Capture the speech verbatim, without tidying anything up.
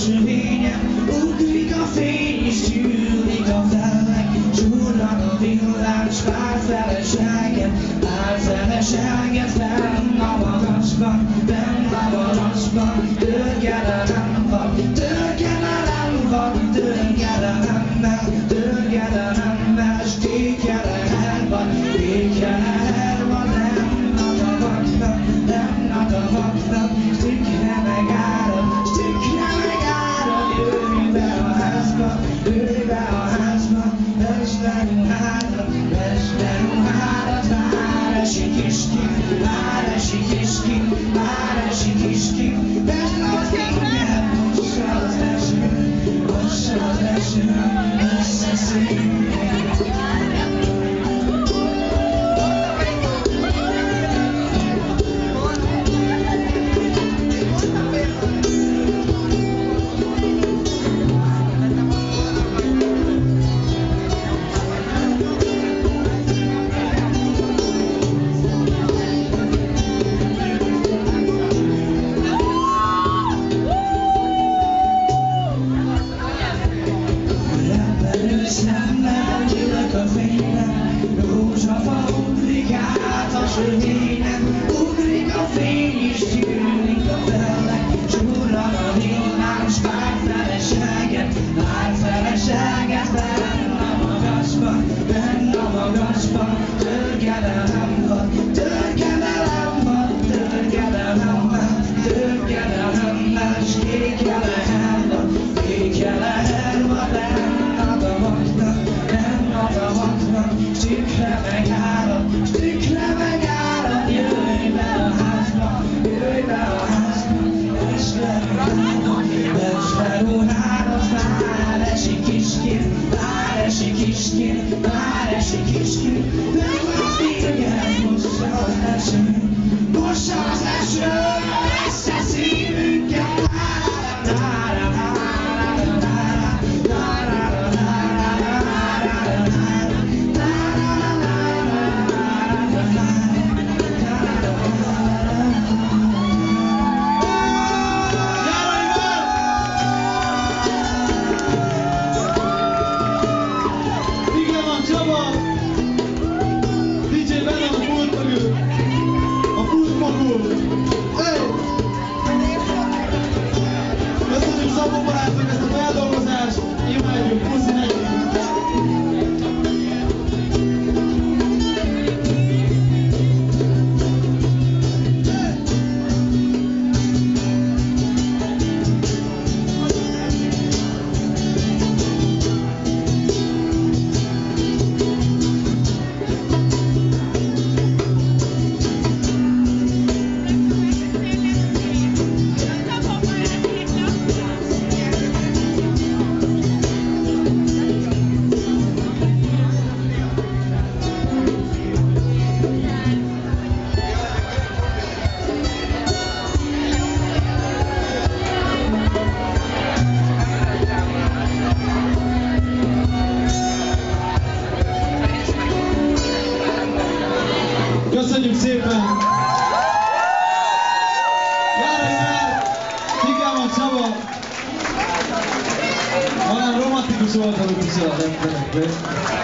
sövényen, ugrik a fény és gyűlik a felleg, csúrnak a villás, pár feleséget, pár feleséget fenn a magasban, benn a magasban, törgedelem van, törgedelem van, törgedelemmel, törgedelemmel, s tétjelem van, tétjelem van, nem a tavaknak, nem a tavaknak, tükre megárad, s tükre megárad, jöjj be a házba, jöjj be a házba, vesd le ruhádat, vesd le ruhádat, már esik is ki, már esik is ki, már esik is ki, vesd le az inget, mossa az eső, mossa az eső, összeszívjuk. Sövényen, ugrik a fény és gyűlik a felleg, csúrran a villás, pár feleséget, pár feleséget, benn a magasban, benn a magasban, törgedelem van, törgedelem van, törgedelemmel, törgedelemmel, s kékjelehel van, kékjelehel van, benn a tavaknak, benn a tavaknak, s tükre megárad, s tükre megárad, jöjj be a házba, jöjj be a házba, vesd le ruhádat, vesd le ruhádat, már esik is ki, már esik is ki, már esik is ki, benn az inget, mossa az eső, mossa az eső, összeszívünket, Köszönjük szépen! Járai Már, Figyelman Csaba! Valami romantikus volt, amikor szól az emberekbe.